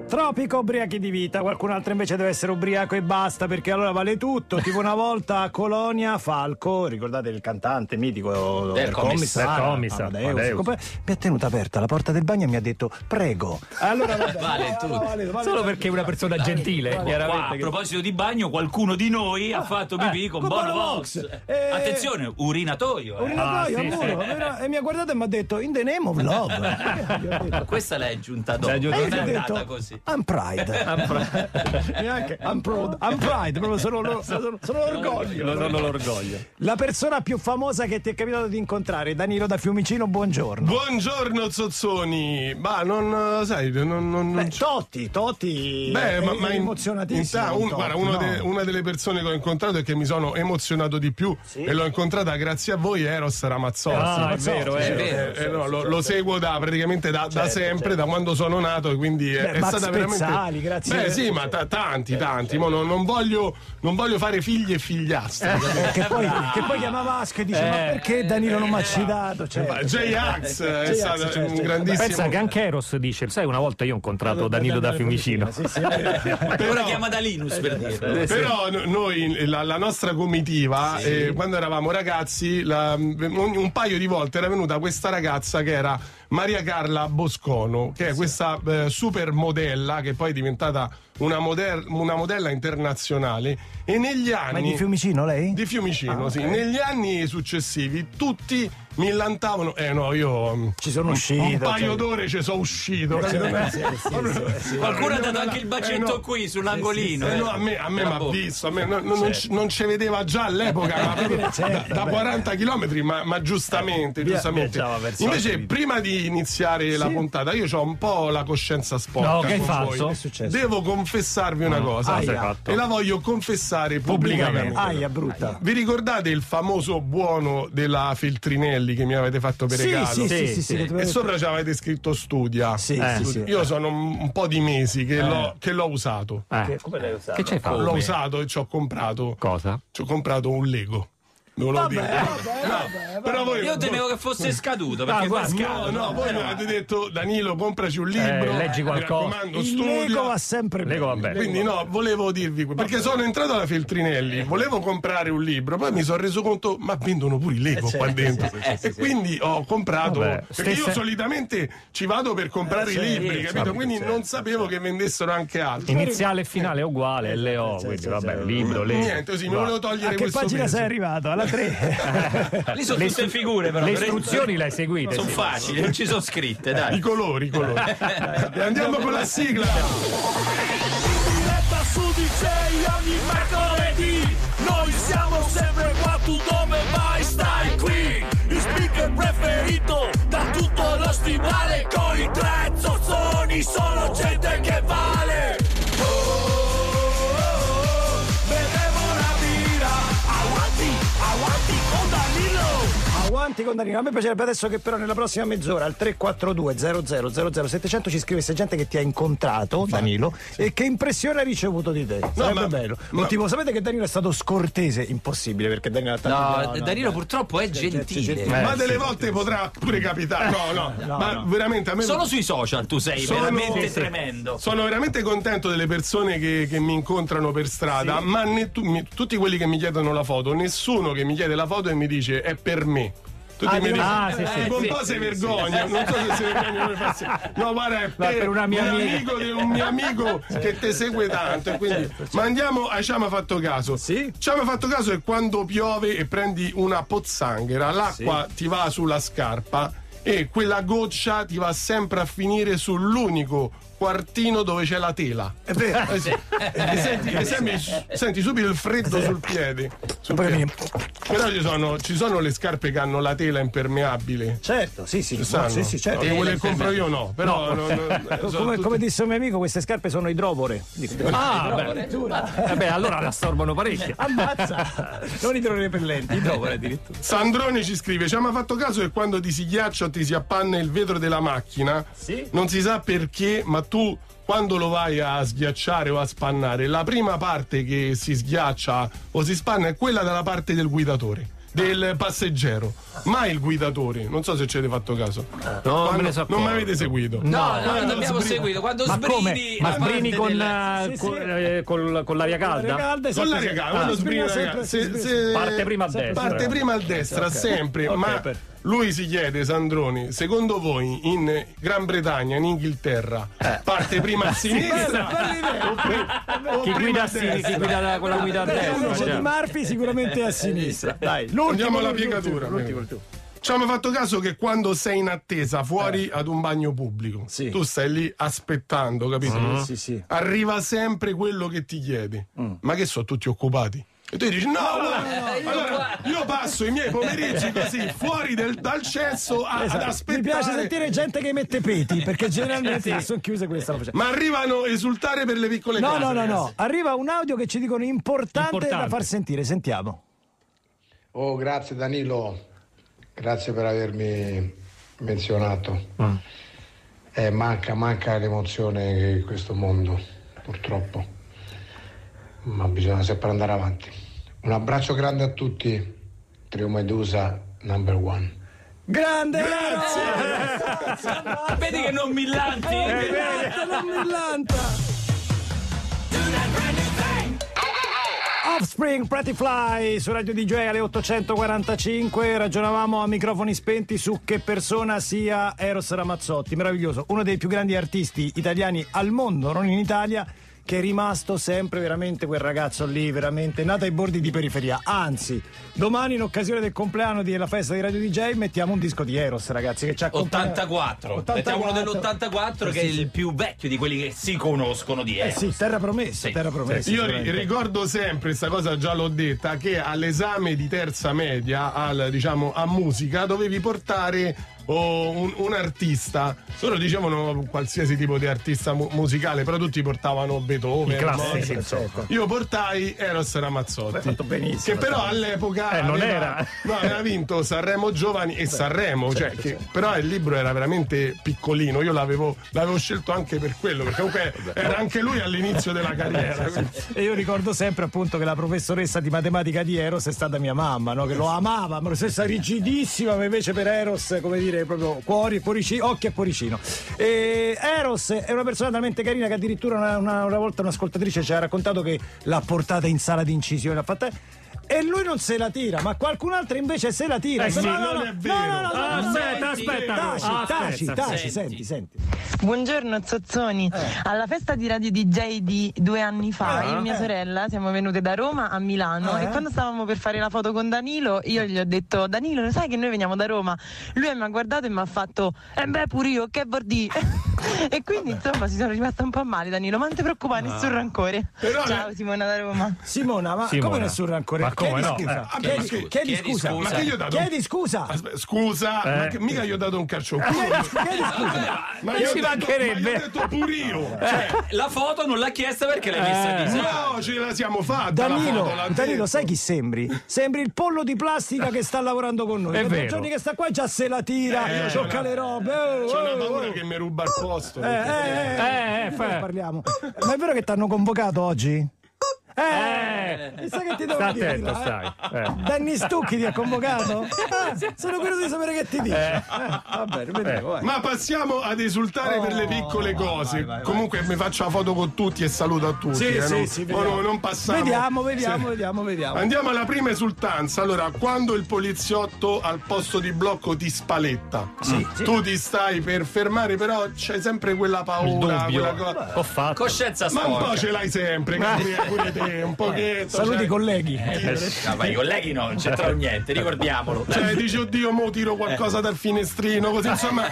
Tropico, ubriachi di vita. Qualcun altro invece deve essere ubriaco e basta, perché allora vale tutto. Tipo una volta a Colonia, Falco, ricordate il cantante mitico del commissario, Amadeus. Mi ha tenuta aperta la porta del bagno e mi ha detto prego. Allora vale tutto. Solo perché è una persona gentile, chiaramente. A proposito di bagno, qualcuno di noi ha fatto pipì con Bono Vox. Attenzione, urinatoio. E mi ha guardato e mi ha detto in the name of love. Questa l'hai aggiunta dopo. Non è andata così. I'm Pride. Neanche I'm Pride, proprio sono l'orgoglio. La persona più famosa che ti è capitato di incontrare, Danilo da Fiumicino, buongiorno. Buongiorno Zozzoni. Ma non sai, Totti. Ma emozionatissimo. Una delle persone che ho incontrato e che mi sono emozionato di più, e l'ho incontrata grazie a voi, Eros Ramazzotti. È vero. Lo seguo praticamente da sempre, da quando sono nato, e quindi è stata Spezzali, grazie. Sì, ma tanti. Ma non voglio fare figli e figliastri. Che poi chiamava Asco e dice ma perché Danilo non mi ha citato? J-Ax è stato un grandissimo. Pensa che anche Eros dice, sai, una volta io ho incontrato Danilo da Fiumicino. Ora chiama da Linus per dire. Però noi, la nostra comitiva, quando eravamo ragazzi, un paio di volte era venuta questa ragazza che era Maria Carla Boscono, che è questa super modella che poi è diventata una modella internazionale, e negli anni... Ma è di Fiumicino lei? Di Fiumicino, sì. Negli anni successivi tutti millantavano, io ci sono uscito, un paio d'ore ci sono uscito. Qualcuno ha dato anche il bacetto qui sull'angolino. A me mi ha visto, non ci vedeva già all'epoca, ma proprio da 40 chilometri, ma giustamente. Invece prima di iniziare la puntata io ho un po' la coscienza sporca. No, che hai fatto? Che è successo? Devo confessarvi una cosa, e la voglio confessare pubblicamente. Brutta. Vi ricordate il famoso buono della Feltrinelli che mi avete fatto per regalo? Sì. E sopra ci avete scritto studia. Io sono un po' di mesi che l'ho usato. Come l'hai usato? Che c'hai fatto? L'ho usato e ci ho comprato. Cosa? Ci ho comprato un Lego. Non lo dico. Però voi, io temevo che fosse scaduto, perché voi mi avete detto Danilo, compraci un libro, leggi qualcosa. Lego va sempre bene. Quindi volevo dirvi, perché sono entrato alla Feltrinelli, volevo comprare un libro, poi mi sono reso conto ma vendono pure i Lego qua dentro, e quindi ho comprato, perché io solitamente ci vado per comprare i libri, capito? Quindi non sapevo che vendessero anche altri. Iniziale e finale è uguale, LO, quindi libro, Lego. Niente, così mi volevo togliere questo. A che pagina sei arrivato? Alla 3. Lì sono tutte figure, però le istruzioni le hai seguite. Sono facili, non ci sono scritte, dai. I colori. Andiamo con la sigla. Diretta su DJ ogni mercoledì. Noi siamo sempre qua, tu dove vai stai qui. Il speaker preferito da tutto lo stivale, con i tre zozzoni, sono gente che vale. Avanti con Danilo. A me piacerebbe adesso che però nella prossima mezz'ora al 342 00 700 ci scrivesse gente che ti ha incontrato, Danilo, e che impressione hai ricevuto di te. Sarebbe bello. Motivo, sapete che Danilo è stato scortese? Impossibile, perché Danilo Danilo purtroppo è gentile. Ma delle volte potrà pure capitare. Ma veramente a me solo sui social tu sei veramente tremendo. Sono veramente contento delle persone che mi incontrano per strada, ma tutti quelli che mi chiedono la foto, nessuno che mi chiede la foto e mi dice è per me. Tutti mi dicono un po' si vergogna, non so se si vergogna. No, guarda, è per un amico di un mio amico che te segue tanto, e quindi ma andiamo a Ci ha fatto caso. Ci ha fatto caso è quando piove e prendi una pozzanghera, l'acqua ti va sulla scarpa e quella goccia ti va sempre a finire sull'unico quartino dove c'è la tela. È vero. Senti subito il freddo sul piede. Però ci sono le scarpe che hanno la tela impermeabile. Certo, sì, certo. Quelle che compro io no, però come disse un mio amico, queste scarpe sono idrovore. Allora le assorbano parecchio. Ammazza. Non idrorepellenti, idrovore addirittura. Sandrone ci scrive: ci ha mai fatto caso che quando ti si ghiaccia o ti si appanna il vetro della macchina, non si sa perché, ma tu quando lo vai a sghiacciare o a spannare, la prima parte che si sghiaccia o si spanna è quella dalla parte del guidatore. del passeggero, mai il guidatore. Non so se ci avete fatto caso. No, non mi avete seguito. No, non abbiamo seguito. Quando sbrini. Ma sbrini con l'aria calda? Con l'aria calda, quando sbrini parte prima a destra. Parte prima a destra, sempre. Okay, ma lui si chiede, Sandroni, secondo voi in Gran Bretagna, in Inghilterra, parte prima a sinistra? Chi guida con la guida a destra? C'è Di Murphy sicuramente a sinistra. Dai, andiamo alla piegatura. Ci abbiamo fatto caso che quando sei in attesa fuori ad un bagno pubblico, tu stai lì aspettando, capito? Sì. Arriva sempre quello che ti chiede. Ma che sono tutti occupati? E tu dici allora, io passo i miei pomeriggi così fuori dal cesso ad aspettare. Mi piace sentire gente che mette peti, perché generalmente sono chiuse questa. Ma arrivano a esultare per le piccole cose. No. Arriva un audio che ci dicono importante da far sentire. Sentiamo. Oh, grazie Danilo, grazie per avermi menzionato. Manca l'emozione in questo mondo, purtroppo. Ma bisogna sempre andare avanti. Un abbraccio grande a tutti. Trio Medusa number 1. Grande! Grazie! Vedi che non millanti? Non millanta! Offspring, Pretty Fly su Radio DJ alle 8:45. Ragionavamo a microfoni spenti su che persona sia Eros Ramazzotti. Meraviglioso, uno dei più grandi artisti italiani al mondo, non in Italia, che è rimasto sempre veramente quel ragazzo lì, veramente nato ai bordi di periferia. Anzi, domani in occasione del compleanno della festa di Radio DJ mettiamo un disco di Eros, ragazzi, che ci accompagna. 84. Mettiamo uno dell'84 che è il più vecchio di quelli che si conoscono di Eros. Terra promessa. Io ricordo sempre, questa cosa già l'ho detta, che all'esame di terza media a musica dovevi portare un artista. Loro dicevano qualsiasi tipo di artista musicale, però tutti portavano Beethoven, i classici, io portai Eros Ramazzotti. Fatto benissimo, che però all'epoca aveva vinto Sanremo Giovani e Sanremo, però il libro era veramente piccolino. Io l'avevo scelto anche per quello, perché comunque era anche lui all'inizio della carriera. E io ricordo sempre appunto che la professoressa di matematica di Eros è stata mia mamma, no? Che lo amava, una professoressa rigidissima, ma invece per Eros, come dire, proprio cuoricino, occhi e cuoricino. E Eros è una persona talmente carina che addirittura una volta un'ascoltatrice ci ha raccontato che l'ha portata in sala di incisione, l'ha fatta, e lui non se la tira, ma qualcun altro invece se la tira. Non è vero. Aspetta, senti. Buongiorno Zozzoni. Alla festa di Radio DJ di 2 anni fa io e mia sorella siamo venute da Roma a Milano e quando stavamo per fare la foto con Danilo io gli ho detto: Danilo, lo sai che noi veniamo da Roma? Lui mi ha guardato e mi ha fatto pure io, che vuol dire? E quindi insomma si sono rimasta un po' male. Danilo, ma non ti preoccupare, nessun rancore. Ciao Simona da Roma. Simona, ma come nessun rancore? Ma come no? Chiedi scusa. Ma che gli ho dato? Chiedi scusa. Scusa, ma che mica gli ho dato un calcio. Chiedi scusa. Ma io mancherebbe. Ho detto pure io. La foto non l'ha chiesta perché l'hai messa a disagio. No, ce la siamo fatta. Danilo, sai chi sembri? Sembri il pollo di plastica che sta lavorando con noi. È vero. Giorni che sta qua già se la tira, ciocca le robe. C'è una paura che mi ruba il posto. Parliamo. Ma è vero che ti hanno convocato oggi? Mi sa che ti devo dire. Attento, stai. Danny Stucchi ti ha convocato? Sono curioso di sapere che ti dice. Va bene, vediamo. Vai. Ma passiamo ad esultare per le piccole cose. Vai. Comunque mi faccio la foto con tutti e saluto a tutti. Sì, non passiamo. Vediamo. Andiamo alla prima esultanza. Allora, quando il poliziotto al posto di blocco ti spaletta, tu ti stai per fermare, però c'è sempre quella paura. Ho fatto. Coscienza sporca. Ma un po' ce l'hai sempre, Gabriele, pure te, un pochetto. Saluti i colleghi. Ma i colleghi no, non c'entrano niente, ricordiamolo. Dici, oddio, mo tiro qualcosa dal finestrino, così insomma.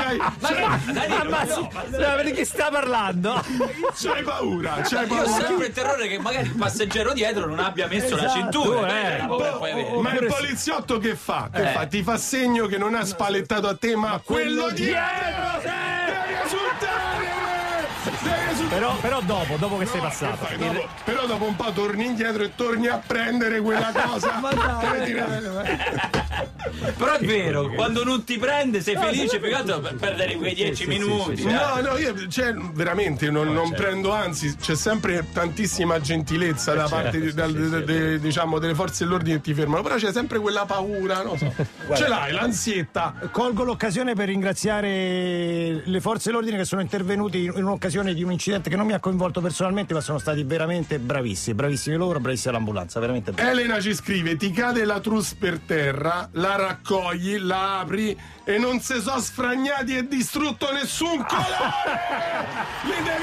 Ma di chi sta parlando? C'hai paura. Io ho sempre il terrore che magari il passeggero dietro non abbia messo la cintura. Ma il poliziotto che fa? Ti fa segno che non ha spalettato a te, ma quello dietro! Devi esultare! Però Però dopo che sei passato. Però dopo un po' torni indietro e torni a prendere quella cosa. Però è vero, quando non ti prende sei felice, più che altro per perdere quei 10 minuti. No, io veramente non prendo, anzi c'è sempre tantissima gentilezza da parte diciamo delle forze dell'ordine che ti fermano, però c'è sempre quella paura, non so. Ce l'hai l'ansietta. Colgo l'occasione per ringraziare le forze dell'ordine che sono intervenuti in un'occasione di un incidente che non mi ha coinvolto personalmente, ma sono stati veramente bravissimi loro, bravissimi l'ambulanza, veramente bravi. Elena ci scrive: ti cade la trousse per terra, la raccogli, la apri e non si sono sfragnati e distrutto nessun colore. Li devi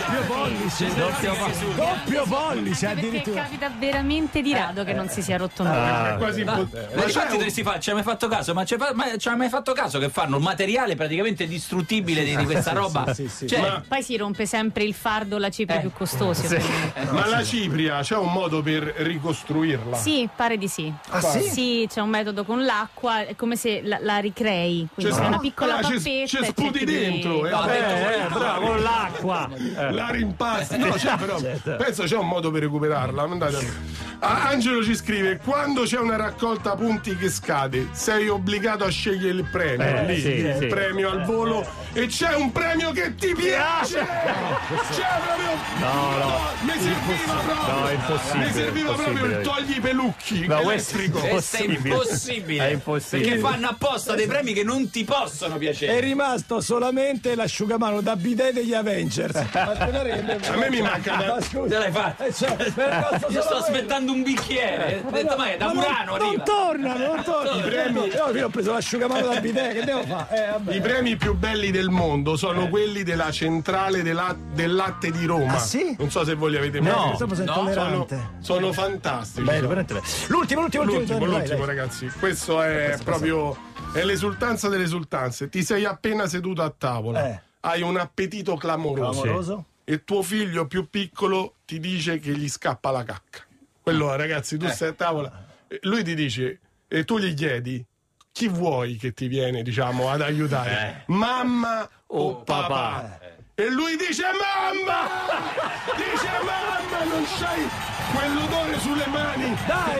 esultare. Doppio pollice addirittura. Perché capita veramente di rado che non si sia rotto nulla. È quasi impossibile. Ma infatti dovresti fare, ci hai mai fatto caso? Ma ci hai mai fatto caso che fanno un materiale praticamente distruttibile di questa roba? Sì. Poi si rompe sempre il fardo, la cipria più costosa. Ma la cipria c'è un modo per ricostruirla? Sì, pare di sì. Ah, sì? Sì, c'è un metodo con l'acqua, è come se la ricrei. Quindi c'è una piccola pappetta. Ci sputi dentro. Bravo, con l'acqua. La rimpasti. No, c'è però. Penso c'è un modo per recuperarla. Angelo ci scrive: quando c'è una raccolta punti che scade, sei obbligato a scegliere il premio. Il premio al volo. E c'è un premio che ti piace! C'è proprio. Mi serviva proprio. No, è impossibile. Mi serviva proprio il togli i pelucchi elettrico. Questo è impossibile. È impossibile. Perché fanno apposta dei premi che non ti possono piacere. È rimasto solamente l'asciugamano da bidet degli Avengers. A me mi manca Te l'hai fatta? Io sto aspettando un bicchiere. Ho detto, ma è da Murano arriva. Non tornano. I premi. Io ho preso l'asciugamano da bidet, che devo fare? I premi più belli del mondo sono quelli della centrale del latte di Roma. Ah, sì? Non so se voi li avete mai visti. Sono fantastici. Bello. L'ultimo, ragazzi. Questo è proprio l'esultanza delle esultanze. Ti sei appena seduto a tavola. Hai un appetito clamoroso. E tuo figlio più piccolo ti dice che gli scappa la cacca. Quello, ragazzi, tu stai a tavola, lui ti dice, e tu gli chiedi: chi vuoi che ti viene, diciamo, ad aiutare? Mamma o papà? E lui dice mamma! Dice mamma, non c'hai quell'odore sulle mani!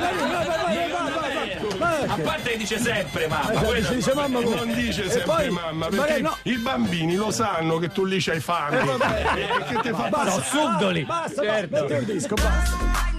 Vai. A parte che dice sempre mamma. Dice mamma come? Non dice sempre mamma, perché i bambini lo sanno che tu lì c'hai fame. Perché ti fa Sono subdoli. Basta, metti un disco, basta.